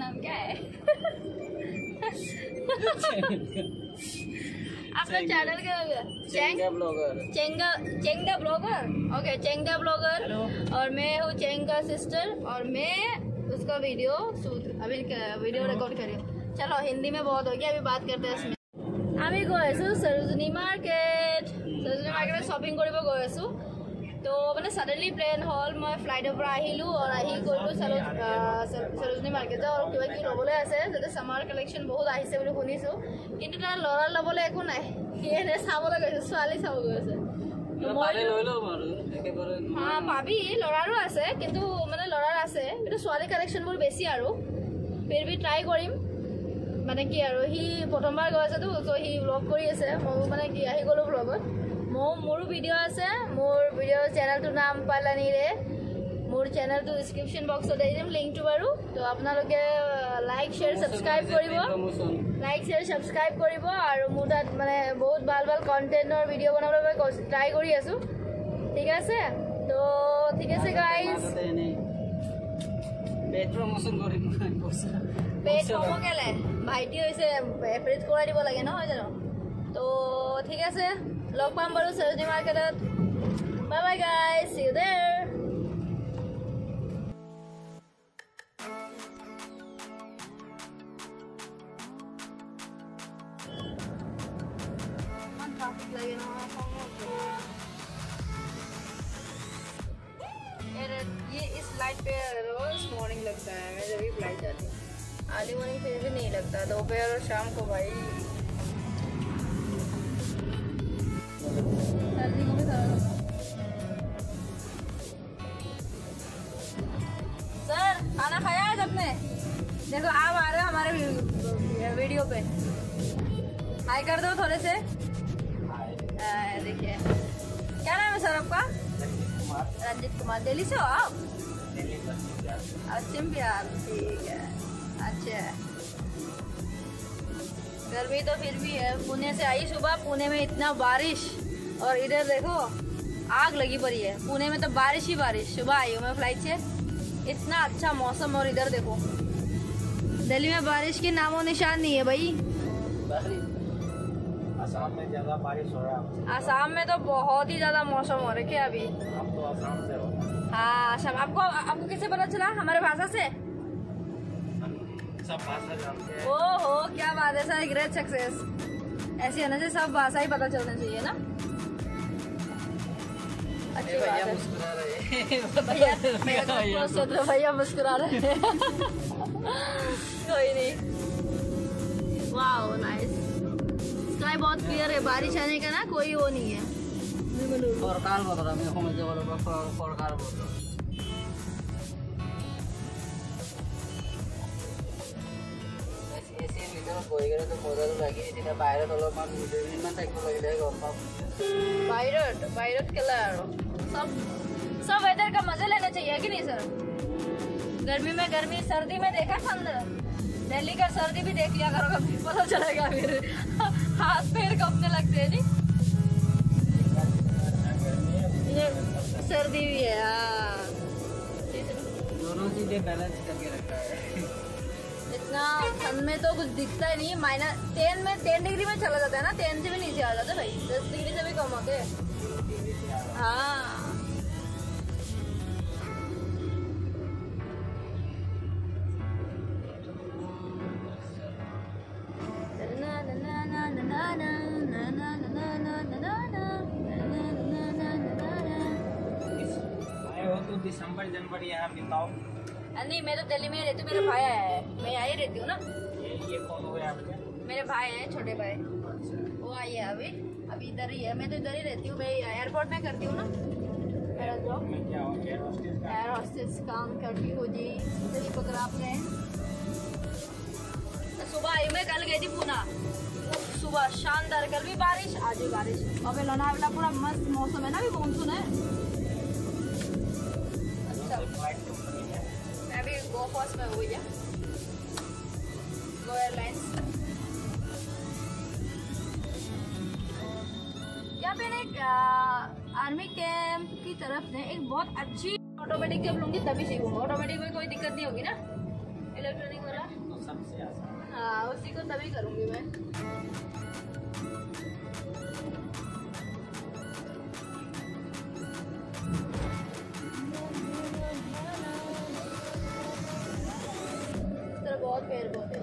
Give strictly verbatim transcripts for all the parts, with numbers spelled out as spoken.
नाम क्या है? आपका चैनल क्या होगा? Chenga blogger. Chenga Chenga blogger. Okay, Chenga blogger. और मैं हूँ चेंगा सिस्टर और मैं उसका वीडियो शूट अभी वीडियो रिकॉर्ड कर रही हूँ। चलो हिंदी में बहुत हो गया, अभी बात करते हैं इसमें। আমি গৈ আছো সৰোজনী মাৰ্কেট। সৰোজনী মাৰ্কেটত শ্বপিং কৰিব গৈ আছো। তো মানে সাডেনলি প্লেন হল, মই ফ্লাইটৰ পৰা আহিলো আৰু আহি গ'লো সৰোজনী মাৰ্কেট আৰু কিবা কিবি ল'বলৈ আছে, যাতে সামাৰ কালেকশ্যন বহুত আহিছে বুলি শুনিছো। কিন্তু তাৰ ল'ৰাৰ ল'বলৈ একো নাই, সি এনে চাবলৈ গৈছে, ছোৱালী চাব গৈছে। হা পাবি, ল'ৰাৰো আছে, কিন্তু মানে ল'ৰাৰ আছে, কিন্তু ছোৱালী কালেকশ্যনবোৰ বেছি আৰু ফিৰ বি ট্ৰাই কৰিম। মানে কি আৰু সি প্ৰথমবাৰ গৈ আছেতো, তো সি ব্লগ কৰি আছে, ময়ো মানে কি আহি গ'লো ব্লগত। মোৰ মোৰো ভিডিঅ' আছে, মোৰ ভিডিঅ' চেনেলটোৰ নাম পালানিৰে। মোৰ চেনেলটো ডিছক্ৰিপশ্যন বক্সত দি দিম লিংকটো বাৰু। তো আপোনালোকে লাইক শ্বেয়াৰ ছাবস্ক্ৰাইব কৰিব, লাইক শ্বেয়াৰ ছাবস্ক্ৰাইব কৰিব। আৰু মোৰ তাত মানে বহুত ভাল ভাল কণ্টেণ্টৰ ভিডিঅ' বনাবলৈ মই ট্ৰাই কৰি আছোঁ। ঠিক আছে, তো ঠিক আছে গাইজ। পেট কম কেলে ভাইটি হৈছে এপ্ৰিজ কৰাই দিব লাগে নহয় জানো? তো ঠিক আছে, লগ পাম বাৰু সৰোজনী মাৰ্কেটত। Bye bye guys, see you there. Traffic লাগে নহয়, ये इस लाइट पे रोज मॉर्निंग लगता है, मैं जब भी फ्लाइट जाती हूँ। अर्ली मॉर्निंग फिर भी नहीं लगता, दोपहर और शाम को भाई सर्दी को भी खराब होता। सर खाना खाया है सबने? देखो आप आ रहे हो हमारे वीडियो पे, हाय कर दो थोड़े से। देखिए क्या नाम है सर आपका? रंजित कुमार। दिल्ली से हो आप? अच्छा बिहार, ठीक है। अच्छा, गर्मी तो फिर भी है। पुणे से आई सुबह, पुणे में इतना बारिश, और इधर देखो आग लगी पड़ी है। पुणे में तो बारिश ही बारिश। सुबह आई हूँ मैं फ्लाइट से, इतना अच्छा मौसम, और इधर देखो दिल्ली में बारिश के नामो निशान नहीं है भाई। आसाम में ज्यादा बारिश हो रहा है। आसाम में तो बहुत ही ज्यादा मौसम हो रखे अभी। आप तो आसाम से हो? हाँ आसाम। आपको आपको कैसे पता चला? हमारे भाषा से? सब भाषा जानते हैं। ओहो क्या बात है सर, ग्रेट सक्सेस। ऐसे होने से सब भाषा ही पता चलना चाहिए ना। अच्छी बात है। मुस्कुरा रहे हैं। भैया भैया मुस्कुरा रहे हैं। कोई नहीं। वाओ नाइस, स्काई बहुत क्लियर है, बारिश आने का ना कोई वो नहीं है। फरकार बोल रहा मैं समझ जा रहा फरकार बोल रहा। এসি ভিতৰত বহি গ'লে তো মজাটো লাগি, এতিয়া বাহিৰত অলপমান দুদিনমান থাকিব লাগিলে গম পাম। बाहरत बाहरत केला सब सब वेदर का मजा लेना चाहिए कि नहीं सर? गर्मी में गर्मी, सर्दी में देखा ठंड, दिल्ली का सर्दी भी देख लिया करो, कभी पता चलेगा फिर हाथ पैर कपने लगते हैं जी। ये सर्दी भी है, हाँ दोनों चीजें बैलेंस करके रखा है। इतना ठंड में तो कुछ दिखता ही नहीं। माइनस टेन में टेन डिग्री में चला जाता है ना, टेन से भी नीचे आ जाता है भाई, दस डिग्री से भी कम होते हैं। हाँ तो दिसंबर जनवरी यहाँ बिताओ? नहीं मैं तो दिल्ली में रहती हूँ, मेरा भाई आया है, मैं यहीं रहती हूँ ना। ये ये कौन हुए आपके? मेरे भाई हैं, छोटे भाई, वो आई है अभी अभी इधर ही है। मैं तो इधर ही रहती हूँ, मैं एयरपोर्ट में करती हूँ ना मेरा जॉब। मैं क्या हो एयर होस्टेस का? एयर होस्टेस काम करती हूँ जी। इधर ही पकड़ा आपने। तो सुबह आई मैं, कल गई थी पूना, सुबह शानदार, कल भी बारिश आज भी बारिश। और फिर लोनावला पूरा मस्त मौसम है ना, अभी मानसून है। अच्छा मैं अभी गो फर्स्ट में हुई है, गो एयरलाइंस। यहाँ पे एक आर्मी कैंप की तरफ से एक बहुत अच्छी ऑटोमेटिक जब लूंगी तभी सीखूंगा। ऑटोमेटिक में कोई दिक्कत नहीं होगी ना, इलेक्ट्रॉनिक वाला। तभी करूँगी मैं। इस तरह बहुत पेड़ पौधे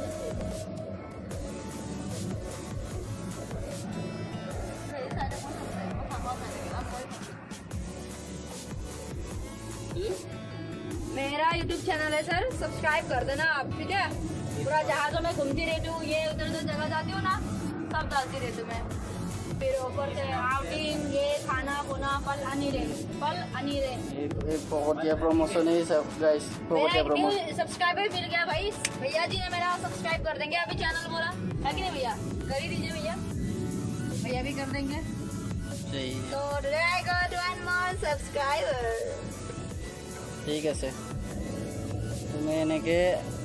मेरा यूट्यूब चैनल है सर, सब्सक्राइब कर देना आप, ठीक है। पूरा जहाँ तो मैं घूमती रहती हूँ, ये उधर उधर जगह जाती हूँ ना, सब डालती रहती हूँ मैं। फिर ऊपर से आउटिंग, ये खाना खुना, फल अनीरे फल अनीरे बहुत प्रमोशन है सब गाइस। सब्सक्राइबर मिल गया भाई, भैया जी ने मेरा सब्सक्राइब कर देंगे अभी चैनल बोला है कि नहीं भैया? कर ही दीजिए भैया, भैया भी कर देंगे। तो today I got one more subscriber। ঠিক আছে, তুমি এনেকে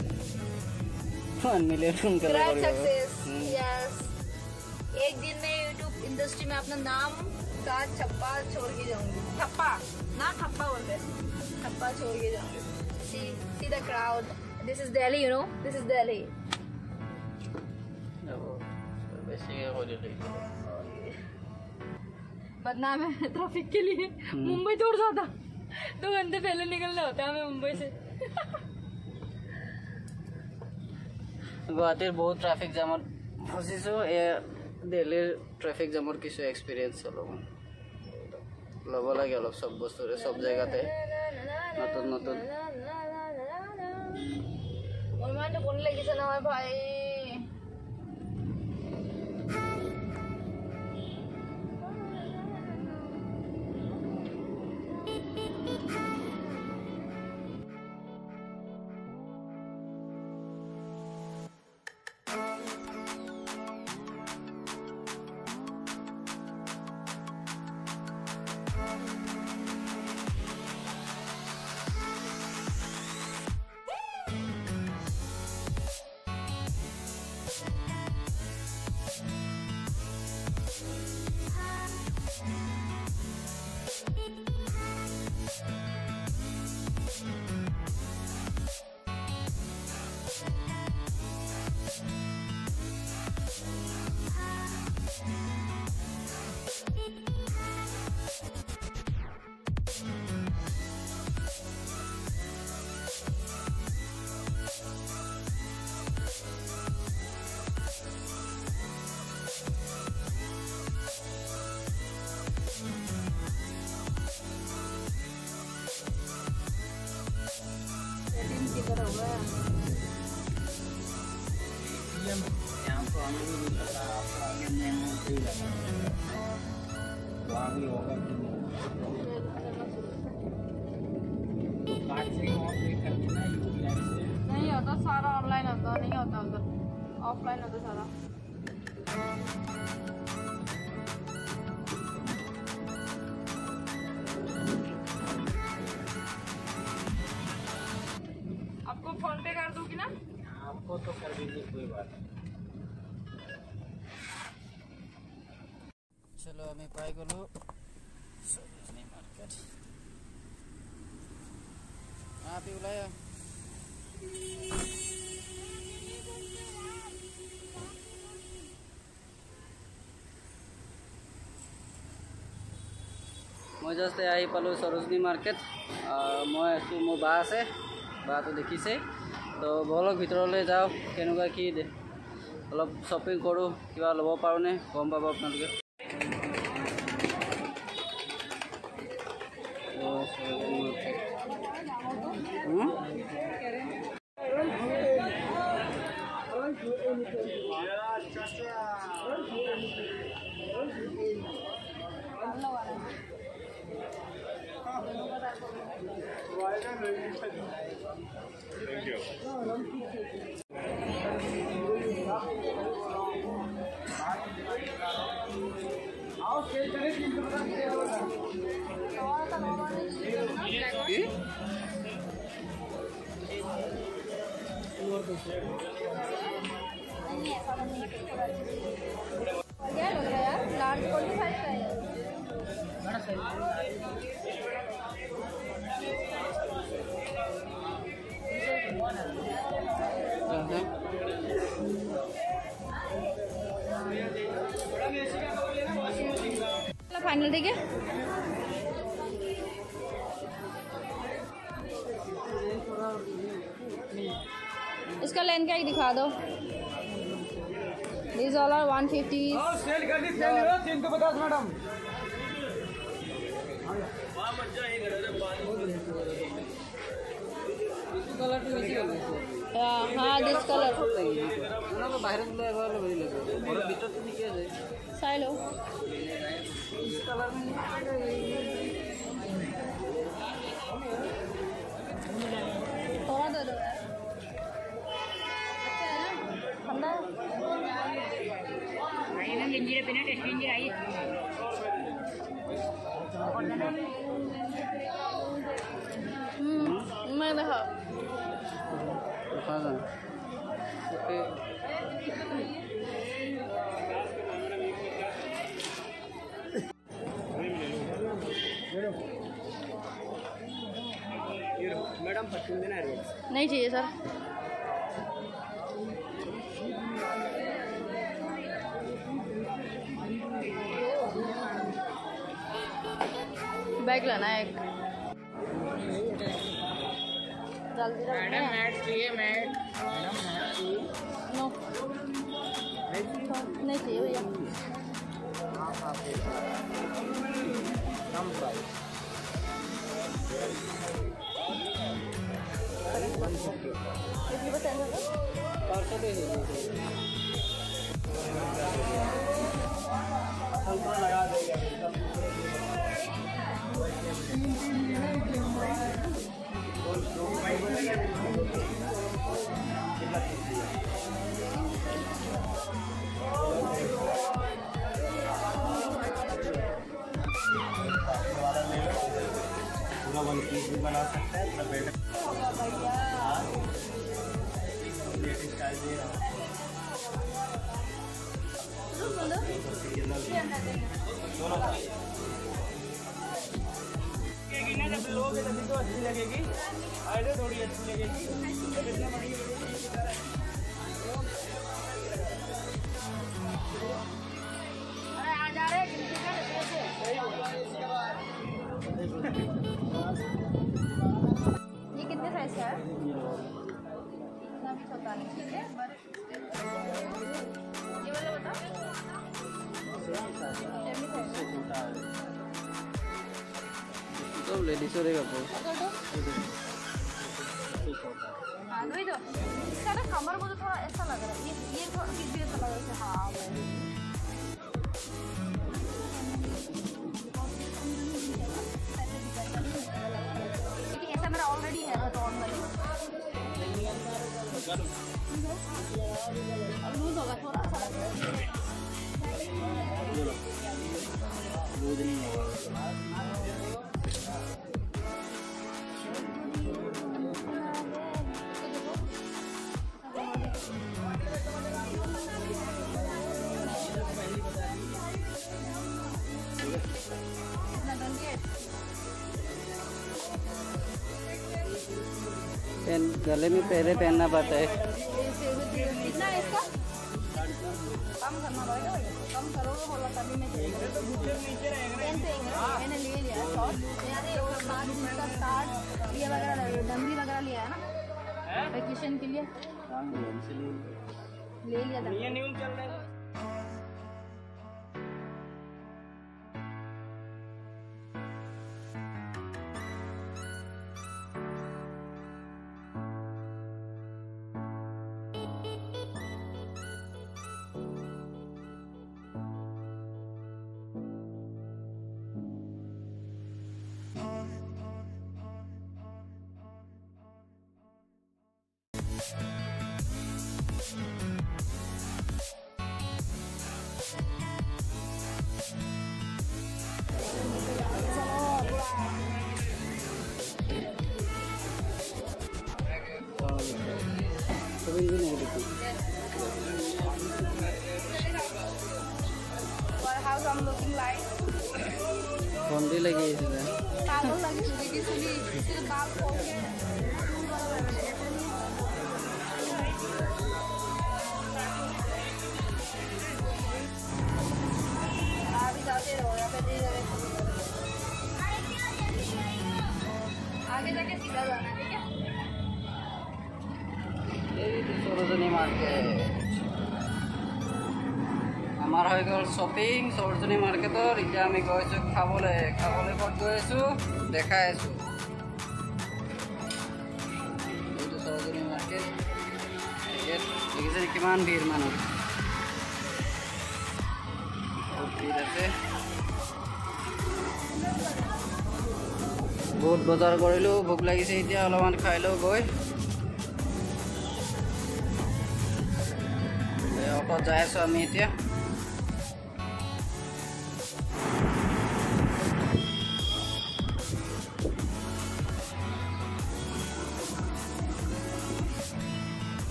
वन मिलियन कर ग्रेट सक्सेस। यस, एक दिन में यूट्यूब इंडस्ट्री में अपना नाम का छप्पा छोड़ के जाऊंगी। ठप्पा ना, ठप्पा बोलते, ठप्पा छोड़ के जाऊंगी। See see the crowd, this is Delhi, you know, this is Delhi. बदनाम है ट्रैफिक के लिए, मुंबई छोड़ जाता, दो घंटे पहले निकलना होता है हमें मुंबई से। गुवाहाटीर बहुत ट्रैफिक जामत फसिছো, এ দিল্লীৰ ট্ৰেফিক জামৰ কিছু এক্সপিৰিয়েঞ্চ অলপ ল'ব লাগে, অলপ চব বস্তুৰে চব জেগাতে নতুন নতুন। মোৰ মানে কোন লাগিছে নহয় ভাই। नहीं होता सारा ऑनलाइन होता, नहीं होता उधर, ऑफलाइन होता सारा। आपको फोन पे कर दूंगी ना? आपको तो कर दीजिए, कोई बात नहीं। चलो हमें पाई गलो सरोजनी मार्केट। आप ही बुलाया मैं जस्ट आई पालो सरोजनी मार्केट। मैं आसो मोर बा आछे, बा तो देखिसे, तो बलक भितरले जाओ, केनेकुवा कि अलप शपिंग करूँ, किबा लब पारो ने गम पाब आपनालोके। Thank you. क्या लग रहा है यार, लार्ज फोर्टी फाइव का है। है। फाइनल ठीक है। इसका लेंथ क्या दिखा दो। These all are one fifty. Sale कर दी सेल तीन सौ पचास मैडम। कलर तो वैसे होगा। हाँ दिस कलर। ना तो बाहर में लगा वाला वही लगा। और भीतर से निकल जाए। साइलो। इस कलर में थोड़ा दे दो यार। अच्छा है ना? ठंडा है। आई ना गिंजी पे ना टेस्ट गिंजी आई। हम्म मैं देखा। हाँ हाँ। ओके। मैडम परफ्यूम देना है। नहीं चाहिए सर। बैग लेना है एक। जल्दी मैडम मैट चाहिए मैट। नो नहीं चाहिए भैया। कितनी परसेंट है? परसों दे दीजिए। लगा देगा। पूरा वन पीस भी बना सकता है। पूरा बेड स्टाइल दे रहा ना जब लोगे तभी तो अच्छी लगेगी। आइडिया थोड़ी अच्छी लगेगी। अरे आ जा रहे ये कितने साइज का है? इतना भी छोटा नहीं ठीक है। ये वाला बता। तो लेडीज रहेगा तो हाँ वही तो। इसका ना कमर मुझे थोड़ा ऐसा लग रहा है। ये ये थोड़ा फिर भी ऐसा लग रहा है। हाँ लेकिन ऐसा मेरा ऑलरेडी है तो ऑन वाली अब लूज होगा थोड़ा सा लग रहा है। पेन गले में पहले पहनना पड़ता है। कितना है इसका? कम करना पड़ेगा भैया। कम करोगे बोला तभी मैं पेन तो मैंने ले लिया शॉर्ट यार। ये वो सात इसका स्टार्ट ये वगैरह डंडी वगैरह लिया है ना वैकेशन के लिए ले लिया था। ये न्यू चल रहा है। कभी भी नहीं दिखी। और हाउ हम लुकिंग लाइक बंदी लगी है इसमें। पागल लगी सुनी की सुनी सिर्फ बाल खोल के সৰোজনী মাৰ্কেট আমাৰ হৈ গ'ল শ্বপিং সৰোজনী মাৰ্কেটৰ এতিয়া আমি গৈছোঁ খাবলৈ খাবলৈ ক'ত গৈ আছোঁ দেখাই আছোঁ এইটো সৰোজনী মাৰ্কেট দেখিছে কিমান ভিৰ মানুহ বহুত ভিৰ আছে বহুত বজাৰ কৰিলোঁ ভোক লাগিছে এতিয়া অলপমান খাই লওঁ গৈ অটত যাই আছোঁ আমি এতিয়া